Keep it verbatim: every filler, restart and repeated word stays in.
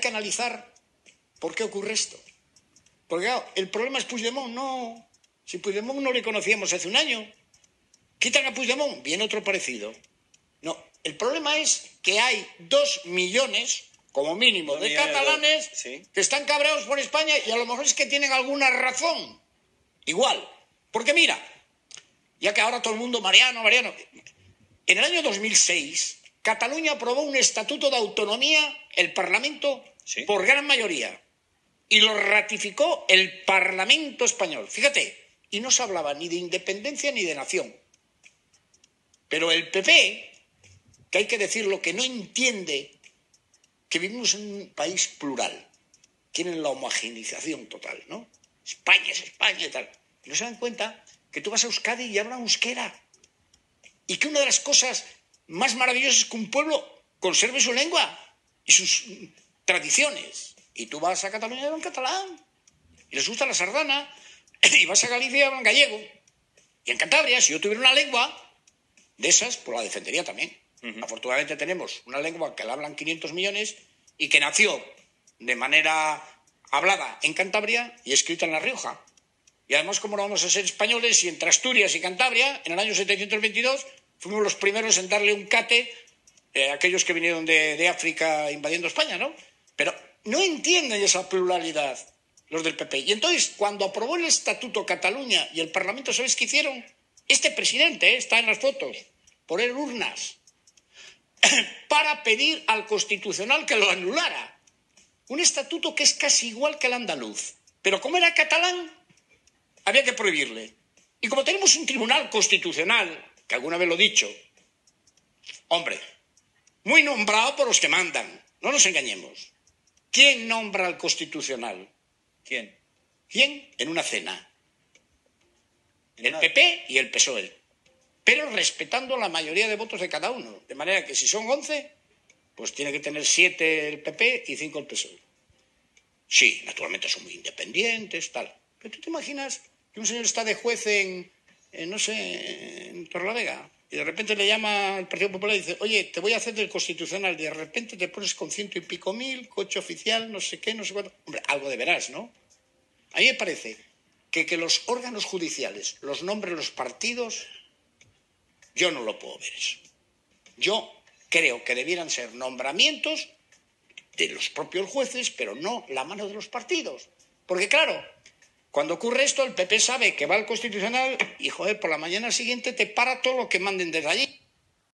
que analizar por qué ocurre esto. Porque claro, el problema es Puigdemont, no. Si Puigdemont no le conocíamos hace un año. Quitan a Puigdemont, viene otro parecido. No, el problema es que hay dos millones, como mínimo, de catalanes ¿sí? que están cabreados por España y a lo mejor es que tienen alguna razón. Igual. Porque mira, ya que ahora todo el mundo, Mariano, Mariano, en el año dos mil seis, Cataluña aprobó un estatuto de autonomía, el Parlamento, ¿sí? por gran mayoría. Y lo ratificó el Parlamento español. Fíjate, y no se hablaba ni de independencia ni de nación. Pero el P P, que hay que decirlo, que no entiende que vivimos en un país plural, tienen la homogeneización total, ¿no? España es España y tal. Y no se dan cuenta que tú vas a Euskadi y hablan euskera. Y que una de las cosas más maravillosas es que un pueblo conserve su lengua y sus tradiciones. Y tú vas a Cataluña y hablan catalán. Y les gusta la sardana. Y vas a Galicia y hablan gallego. Y en Cantabria, si yo tuviera una lengua de esas, pues la defendería también. Uh-huh. Afortunadamente tenemos una lengua que la hablan quinientos millones y que nació de manera hablada en Cantabria y escrita en La Rioja. Y además, ¿cómo no vamos a ser españoles si entre Asturias y Cantabria, en el año setecientos veintidós, fuimos los primeros en darle un cate eh, a aquellos que vinieron de, de África invadiendo España, ¿no? Pero no entienden esa pluralidad los del P P. Y entonces, cuando aprobó el Estatuto Cataluña y el Parlamento, ¿sabes qué hicieron? Este presidente, eh, está en las fotos, poner urnas para pedir al Constitucional que lo anulara. Un estatuto que es casi igual que el andaluz. Pero como era catalán, había que prohibirle. Y como tenemos un tribunal constitucional, que alguna vez lo he dicho, hombre, muy nombrado por los que mandan, no nos engañemos. ¿Quién nombra al Constitucional? ¿Quién? ¿Quién? En una cena. El P P y el P S O E. Pero respetando la mayoría de votos de cada uno. De manera que si son once, pues tiene que tener siete el P P y cinco el P S O E. Sí, naturalmente son muy independientes, tal. Pero tú te imaginas que un señor está de juez en, en no sé, en Torrelavega, y de repente le llama al Partido Popular y dice, oye, te voy a hacer del Constitucional, y de repente te pones con ciento y pico mil, coche oficial, no sé qué, no sé cuánto. Hombre, algo de veras, ¿no? A mí me parece que que los órganos judiciales los nombren los partidos, yo no lo puedo ver eso. Yo creo que debieran ser nombramientos de los propios jueces, pero no la mano de los partidos. Porque claro, cuando ocurre esto, el P P sabe que va al Constitucional y, joder, por la mañana siguiente te para todo lo que manden desde allí.